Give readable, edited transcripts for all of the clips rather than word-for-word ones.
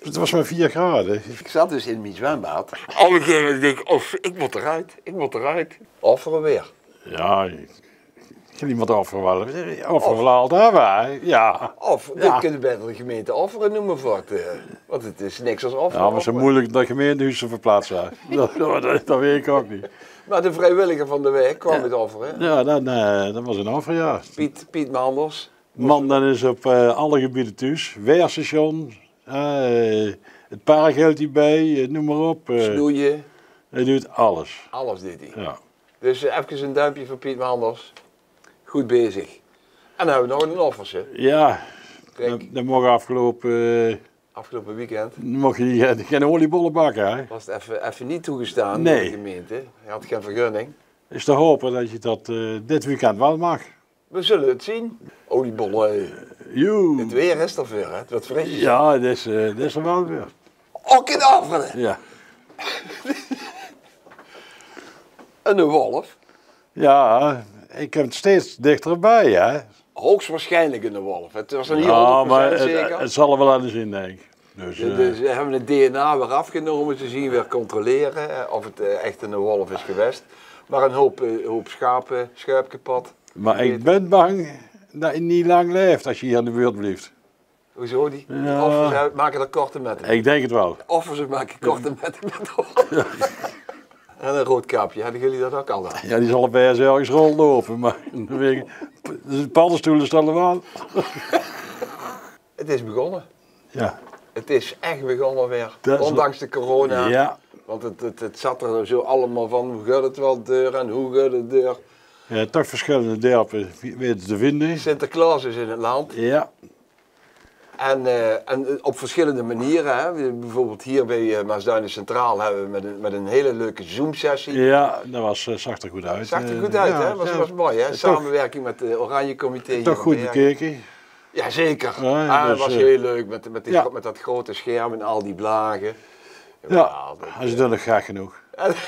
Het was maar 4 graden. Ik zat dus in mijn zwembad. Op een gegeven moment denk ik, oh, ik moet eruit. Offeren weer. Ja, ik kan niemand offeren. Offeren altijd wij. Ja. Of, Ja. we kunnen beter de gemeente offeren noemen voor het. Want het is niks als offeren. Ja, maar zo moeilijk dat gemeentehuizen verplaatst zijn. Dat weet ik ook niet. Maar de vrijwilliger van de wijk kwam het offeren. Ja, dat was een offer, ja. Piet Manders. Man, dan is op alle gebieden thuis. Weerstation, het paargeld hierbij, noem maar op. Snoeien. Hij doet alles. Alles deed hij. Ja. Dus even een duimpje voor Piet Manders. Goed bezig. En dan hebben we nog een offertje. Ja, Kijk, dat mocht afgelopen weekend mocht je geen oliebollen bakken, hè. was het even niet toegestaan Nee. door de gemeente. Hij had geen vergunning. Is te hopen dat je dat dit weekend wel mag. We zullen het zien. Oliebollen. Joe. Het weer is er weer, hè? Het wordt frisjes. Ja, dit is er wel weer. Ook in offeren. Ja. En een wolf. Ja, ik heb het steeds dichterbij, hè. Hoogstwaarschijnlijk een wolf. Het was er niet 100% Ja, maar zeker. het zal er wel aan de zin, denk ik. Dus, Dus we hebben het DNA weer afgenomen te zien, weer controleren of het echt een wolf is geweest. Maar een hoop schapen, schuipkepad. maar ik ben bang dat hij niet lang leeft als je hier in de buurt blijft. Hoezo die? Ja. Offers maken er korte metten. Ik denk het wel. Offers maken korte metten met En een rood kapje, hadden jullie dat ook al dan? Ja, die zal er bij ergens rondlopen, maar de paddenstoelen staan er wel. Het is begonnen. Ja. Het is echt begonnen weer. Dat is- Ondanks de corona. Ja. Want het zat er zo allemaal van, hoe gaat het wel deur en hoe gaat het deur. Ja, toch verschillende dorpen weten te vinden. Sinterklaas is in het land. Ja. En op verschillende manieren. Hè. Bijvoorbeeld hier bij Maasduinen Centraal hebben we met een hele leuke Zoom-sessie. Ja, dat zag er goed uit. Zag er goed uit, ja, hè? Was mooi, hè? Samenwerking met het Oranje Comité. hier Toch op goed Bergen. bekeken. Ja, zeker. Ja, Dat dus, was heel leuk ja. met dat grote scherm en al die blagen. Ja, als je dat nog graag genoeg.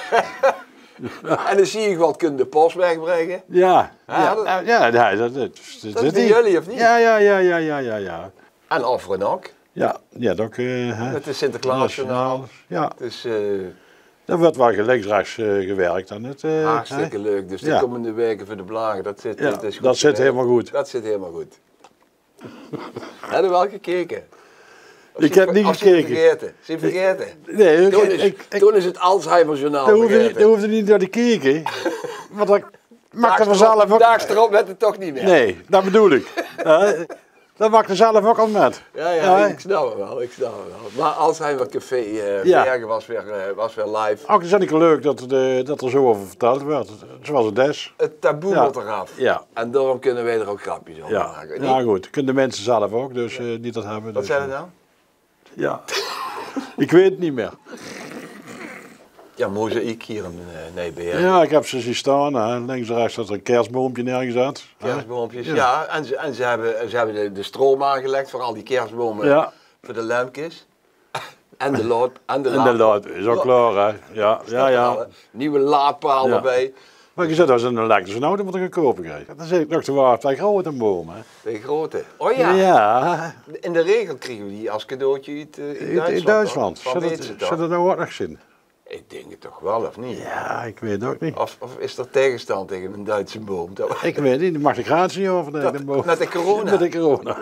En dan zie je wat kunnen de post wegbrengen. Ja, Ja, dat Dat is bij jullie, of niet? Ja. En offeren ook. Ja, dat ook. Met de Sinterklaasjournaal. Ja, Dus dat wordt wel gelijksdrags gewerkt aan het. hartstikke leuk. Dus de Ja. komende weken voor de blagen, dat zit, Ja, dat is goed dat zit geregeld. helemaal goed. Dat zit helemaal goed. Heb je wel gekeken? Of Ik zie- heb niet of zie je gekeken. vergeten? Zie je vergeten? Nee, Toen is het Alzheimer-journaal daar vergeten. hoefde niet naar te kijken. Want dat maakt er vanzelf ook. Daags erop met het toch niet meer. Nee, dat bedoel ik. Dat maakt er zelf ook al met. Ja, ik snap het wel, Maar Alzheimer Café Ja. Bergen was weer live. Ook is het leuk dat er zo over verteld werd. Zoals het is. Het taboe Ja. moet eraf. Ja. En daarom kunnen wij er ook grapjes over Ja, maken. ja goed. Kunnen de mensen zelf ook, dus die dat hebben. Wat Dus, zijn het nou? Ja. Ik weet het niet meer. Ja, mozaïek hier in Nijbergen. Ja, ik heb ze zien staan. Hè. Links en rechts staat er een kerstboompje neergezet. Kerstboompjes, Ja. ja. En ze hebben de stroom aangelegd voor al die kerstbomen. Ja. Voor de lampjes. En de lood. En de En de laad is ook klaar, hè. Ja. Nieuwe laadpaal Ja. erbij. Maar je zegt, als een elektrische auto moet ik gaan kopen krijgen. Dan zeg ik nog te waar, twee grote bomen. Hè. De grote. Oh ja. Ja. In de regel kregen we die als cadeautje in Duitsland. In Duitsland. Van weten ze toch? Zullen dat nou ook nog zien? Ik denk het toch wel, of niet? Ja, ik weet het ook niet. Of is er tegenstand tegen een Duitse boom? Ik weet het niet, daar mag de gratis niet over. Nee, de boom. Met de corona? Met de corona.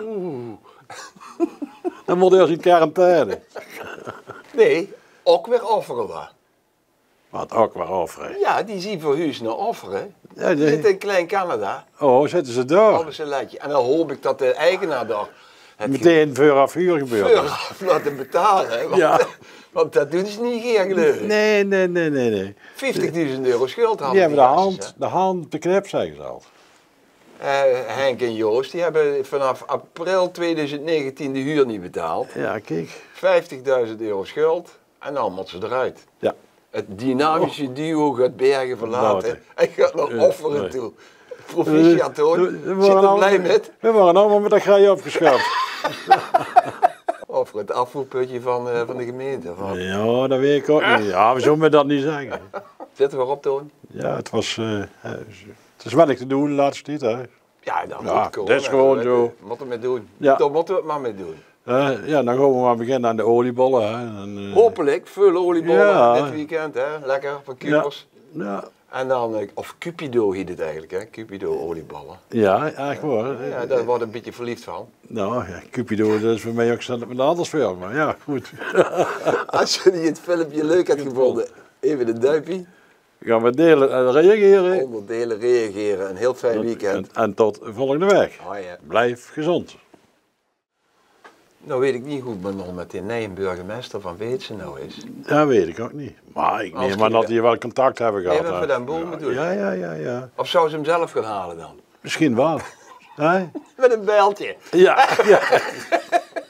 Dan moet hij als in quarantaine. Nee, ook weer offeren we. Wat ook wel offeren. Ja, die zien voor huis naar offeren. Ja, Die nee. zitten in Klein Canada. Oh, zetten ze daar. Alles een lijntje. En dan hoop ik dat de eigenaar daar het Meteen voor af huur gebeurt. gebeuren af laten betalen. Hè? Want, Ja. want dat doen ze niet geen geloof. Nee. 50.000 euro schuld hadden Die hebben de gastjes, hand beknipt, zeggen ze al. hè. Henk en Joost, die hebben vanaf april 2019 de huur niet betaald. Ja, kijk. 50.000 euro schuld en dan moeten ze eruit. Ja. Het dynamische duo gaat Bergen verlaten en gaat naar offeren nee. toe. Proficiat hoor. Zit er blij met? We waren allemaal met dat grij opgeschaft. Over het afvoerputje van de gemeente. Ja, dat weet ik ook niet. Ja, we zullen dat niet zeggen. Zitten we erop, Toon? Ja, het is weinig te doen de laatste tijd, hè. Ja, dan Ja, moet dat is gewoon zo. Moeten we mee doen. Ja. Daar moeten we het maar mee doen. Ja, dan gaan we maar beginnen aan de oliebollen. Hè. En, Hopelijk, veel oliebollen Ja. dit weekend, hè? Lekker van Cupers. ja, En dan, of Cupido heet het eigenlijk, hè? Cupido olieballen. ja, echt waar. Ja, daar word ik een beetje verliefd van. Nou, ja, Cupido, dat is voor mij ook met een ander veel, maar ja, goed. Als jullie het filmpje leuk hebt gevonden, even een duimpje. Gaan we delen en reageren. Onderdelen, reageren. Een heel fijn weekend. En tot volgende week. Oh, ja. Blijf gezond. Nou weet ik niet hoe het nog met de nieuwe burgemeester van Weetsen nou is. Ja, weet ik ook niet. Maar ik Als neem aan dat die- die wel contact hebben gehad. Even hè. voor Den Boom bedoel je? Ja. Of zou ze hem zelf gaan halen dan? Misschien wel. Hè? Met een bijltje. Ja.